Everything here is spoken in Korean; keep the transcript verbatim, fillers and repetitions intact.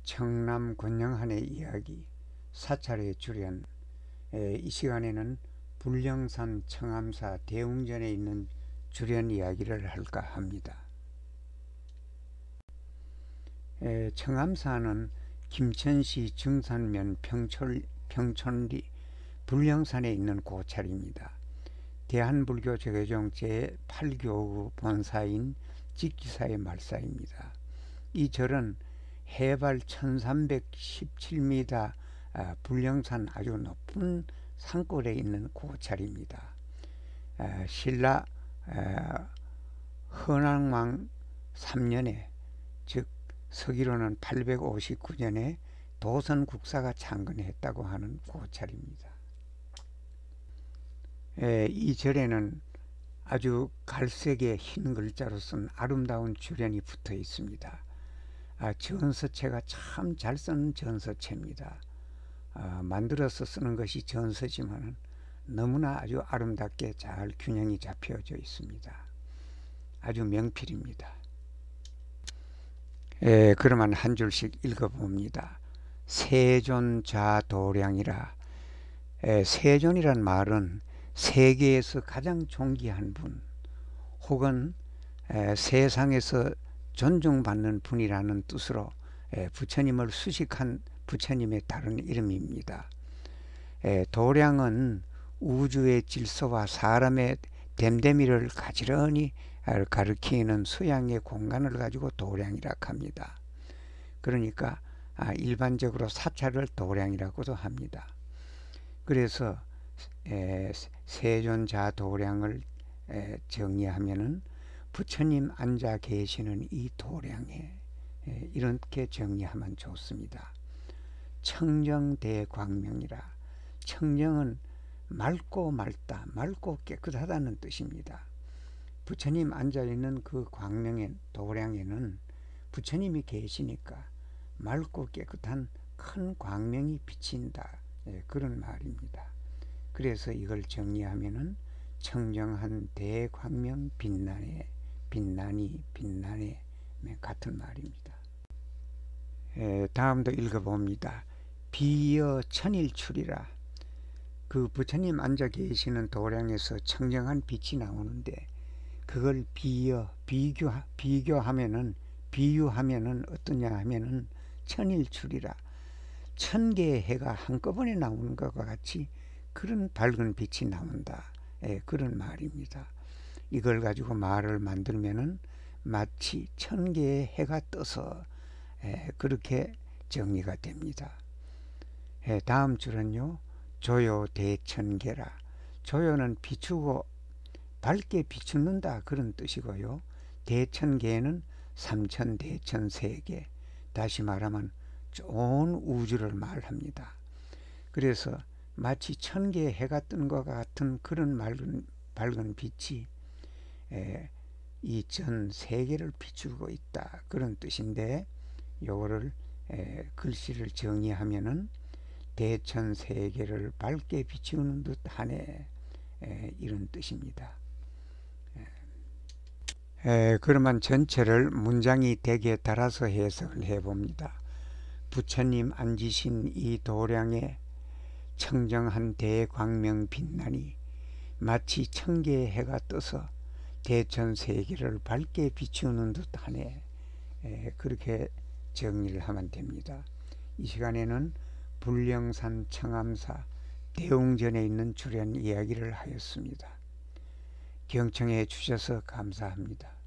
청남 권영한의 이야기 사찰의 주련. 에, 이 시간에는 불령산 청암사 대웅전에 있는 주련 이야기를 할까 합니다. 에, 청암사는 김천시 정산면 평촌, 평촌리 불령산에 있는 고찰입니다. 대한불교 조계종 제팔 교구 본사인 직지사의 말사입니다. 이 절은 해발 천삼백십칠 미터 아, 불령산 아주 높은 산골에 있는 고찰입니다. 아, 신라 아, 헌왕왕 삼 년에 즉 서기로는 팔백오십구 년에 도선국사가 창건했다고 하는 고찰입니다. 에, 이 절에는 아주 갈색의 흰 글자로 쓴 아름다운 주련이 붙어 있습니다. 아, 전서체가 참 잘 쓰는 전서체입니다. 아, 만들어서 쓰는 것이 전서지만 너무나 아주 아름답게 잘 균형이 잡혀져 있습니다. 아주 명필입니다. 에, 그러면 한 줄씩 읽어봅니다. 세존자도량이라. 에, 세존이란 말은 세계에서 가장 존귀한 분 혹은 에, 세상에서 존중받는 분이라는 뜻으로 에, 부처님을 수식한 부처님의 다른 이름입니다. 에, 도량은 우주의 질서와 사람의 됨됨이를 가지런히 가리키는 수양의 공간을 가지고 도량이라고 합니다. 그러니까 아, 일반적으로 사찰을 도량이라고도 합니다. 그래서 에, 세존자도량을 에, 정리하면은 부처님 앉아 계시는 이 도량에 에, 이렇게 정리하면 좋습니다. 청정대광명이라. 청정은 맑고 맑다, 맑고 깨끗하다는 뜻입니다. 부처님 앉아있는 그 광명의 도량에는 부처님이 계시니까 맑고 깨끗한 큰 광명이 비친다. 예, 그런 말입니다. 그래서 이걸 정리하면은 청정한 대광명 빛나네, 빛나니 빛나네 같은 말입니다. 에, 다음도 읽어봅니다. 비여 천일출이라. 그 부처님 앉아 계시는 도량에서 청정한 빛이 나오는데 그걸 비여 비교 비교하면은 비유하면은 어떠냐 하면은 천일출이라. 천 개의 해가 한꺼번에 나오는 것과 같이 그런 밝은 빛이 나온다. 예, 그런 말입니다. 이걸 가지고 말을 만들면은 마치 천 개의 해가 떠서 예, 그렇게 정리가 됩니다. 예, 다음 줄은요. 조요 대천계라. 조요는 비추고 밝게 비추는다 그런 뜻이고요. 대천계는 삼천 대천 세계. 다시 말하면 온 우주를 말합니다. 그래서 마치 천 개의 해가 뜬 것 같은 그런 밝은, 밝은 빛이 이 전 세계를 비추고 있다 그런 뜻인데 요거를 에, 글씨를 정의하면은 대천 세계를 밝게 비추는 듯 하네 에, 이런 뜻입니다. 에, 에, 그러면 전체를 문장이 되게 달아서 해석을 해봅니다. 부처님 앉으신 이 도량에 청정한 대광명 빛나니 마치 천 개의 해가 떠서 대천 세계를 밝게 비추는 듯 하네. 에, 그렇게 정리를 하면 됩니다. 이 시간에는 불령산 청암사 대웅전에 있는 주련 이야기를 하였습니다. 경청해 주셔서 감사합니다.